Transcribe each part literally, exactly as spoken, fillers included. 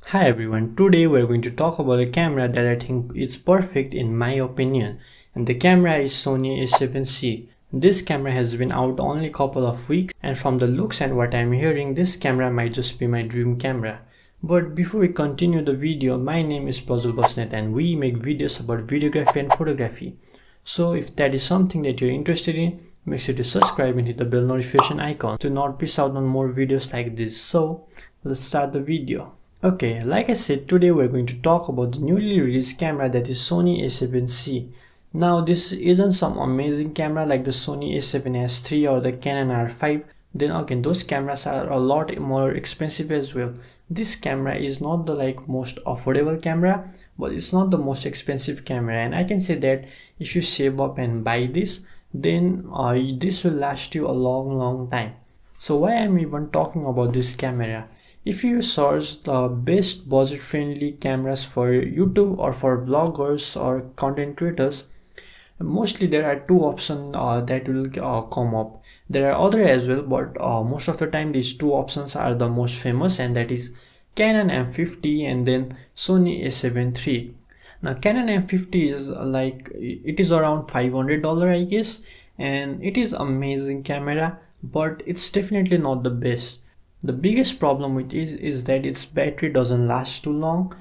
Hi everyone, today we're going to talk about a camera that I think is perfect in my opinion, and the camera is Sony A seven C. This camera has been out only a couple of weeks, and from the looks and what I'm hearing, this camera might just be my dream camera. But before we continue the video, my name is Prajwal Basnet and we make videos about videography and photography. So if that is something that you're interested in, make sure to subscribe and hit the bell notification icon to not miss out on more videos like this. So let's start the video. Okay, like I said, today we're going to talk about the newly released camera that is Sony A seven C. Now this isn't some amazing camera like the Sony A seven S three or the Canon R five. Then again, those cameras are a lot more expensive as well. This camera is not the like most affordable camera, but it's not the most expensive camera, and I can say that if you save up and buy this, then uh, this will last you a long long time. So why I'm even talking about this camera? If you search the best budget friendly cameras for YouTube or for vloggers or content creators, mostly there are two options uh, that will uh, come up. There are other as well, but uh, most of the time these two options are the most famous, and that is Canon M fifty and then Sony A seven three. Now Canon M fifty is like, it is around five hundred dollars I guess, and it is amazing camera, but it's definitely not the best. The biggest problem with it is, is that its battery doesn't last too long,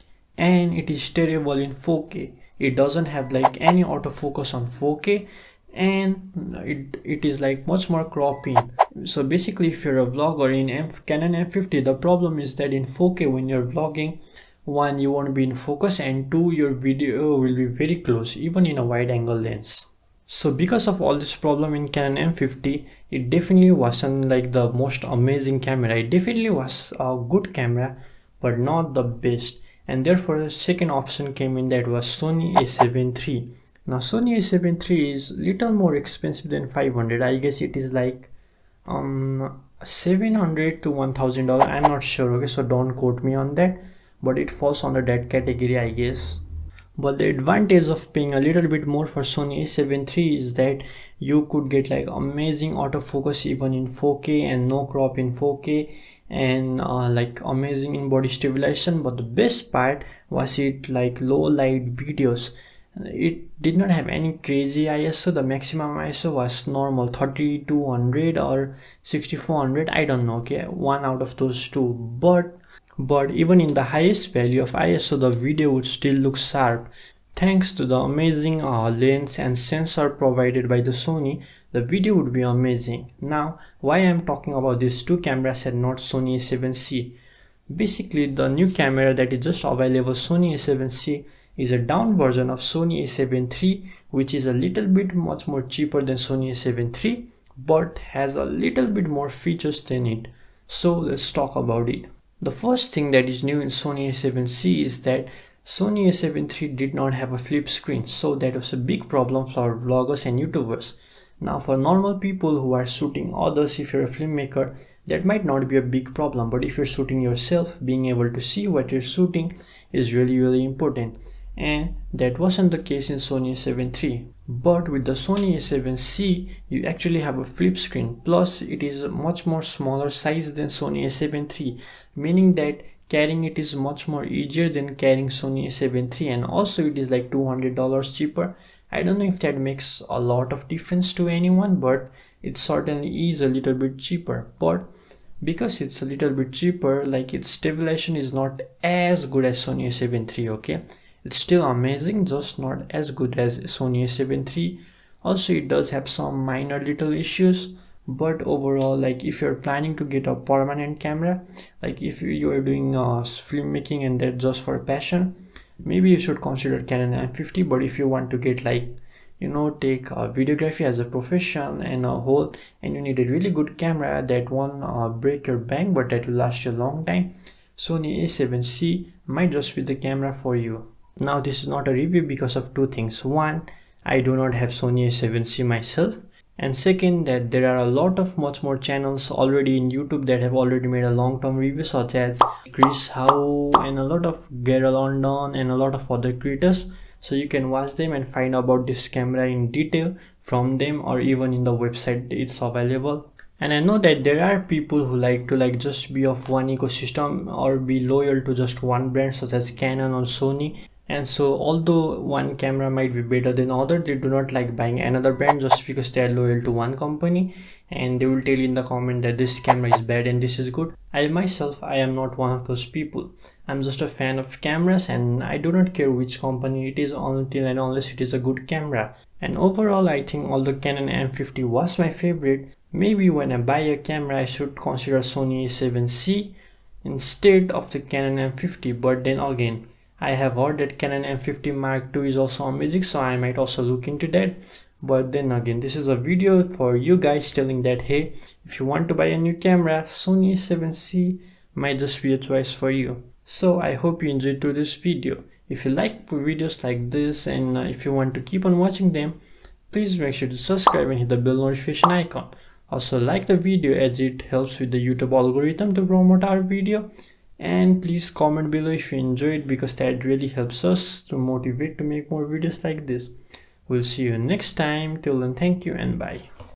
and it is terrible in four K. It doesn't have like any autofocus on four K, and it, it is like much more cropping. So basically if you're a vlogger in M Canon M fifty, the problem is that in four K when you're vlogging, one, you won't be in focus, and two, your video will be very close even in a wide angle lens. So because of all this problem in Canon M fifty, it definitely wasn't like the most amazing camera. It definitely was a good camera, but not the best. And therefore the second option came in, that was Sony A seven three. Now Sony A seven three is little more expensive than five hundred. I guess it is like um seven hundred to one thousand dollars. I'm not sure, okay, so don't quote me on that, but it falls under that category I guess. But the advantage of paying a little bit more for Sony A seven three is that you could get like amazing autofocus even in four K and no crop in four K, and uh, like amazing in body stabilization. But the best part was it like low light videos. It did not have any crazy I S O. The maximum I S O was normal thirty-two hundred or sixty-four hundred, I don't know, okay, one out of those two. But But even in the highest value of I S O, the video would still look sharp. Thanks to the amazing uh, lens and sensor provided by the Sony, the video would be amazing. Now, why I'm talking about these two cameras and not Sony A seven C? Basically, the new camera that is just available, Sony A seven C, is a down version of Sony A seven three, which is a little bit much more cheaper than Sony A seven three, but has a little bit more features than it. So let's talk about it. The first thing that is new in Sony A seven C is that Sony A seven three did not have a flip screen, so that was a big problem for vloggers and YouTubers. Now for normal people who are shooting others, if you're a filmmaker, that might not be a big problem, but if you're shooting yourself, being able to see what you're shooting is really really important, and that wasn't the case in Sony A seven three. But with the Sony A seven C, you actually have a flip screen, plus it is much more smaller size than Sony A seven three, meaning that carrying it is much more easier than carrying Sony A seven three, and also it is like two hundred dollars cheaper. I don't know if that makes a lot of difference to anyone, but it certainly is a little bit cheaper. But because it's a little bit cheaper, like its stabilization is not as good as Sony A seven three, okay? It's still amazing, just not as good as Sony A seven three. Also it does have some minor little issues, but overall, like if you're planning to get a permanent camera, like if you are doing uh, filmmaking and that just for passion, maybe you should consider Canon M fifty. But if you want to get like, you know, take uh, videography as a profession and a whole, and you need a really good camera that won't uh, break your bank but that will last you a long time, Sony A seven C might just be the camera for you. Now this is not a review because of two things. One, I do not have Sony A seven C myself, and second, that there are a lot of much more channels already in YouTube that have already made a long-term review, such as Chris Howe and a lot of Gary London and a lot of other creators. So you can watch them and find about this camera in detail from them, or even in the website it's available. And I know that there are people who like to like just be of one ecosystem or be loyal to just one brand such as Canon or Sony. And so although one camera might be better than other, they do not like buying another brand just because they are loyal to one company, and they will tell you in the comment that this camera is bad and this is good. I myself, I am not one of those people. I'm just a fan of cameras and I do not care which company it is until and unless it is a good camera. And overall, I think although Canon M fifty was my favorite, maybe when I buy a camera I should consider Sony A seven C instead of the Canon M fifty. But then again, I have heard that Canon M fifty Mark two is also amazing, so I might also look into that. But then again, this is a video for you guys telling that hey, if you want to buy a new camera, Sony A seven C might just be a choice for you. So I hope you enjoyed today's video. If you like videos like this and uh, if you want to keep on watching them, please make sure to subscribe and hit the bell notification icon. Also like the video as it helps with the YouTube algorithm to promote our video. And please comment below if you enjoyed, because that really helps us to motivate to make more videos like this. We'll see you next time. Till then, thank you and bye.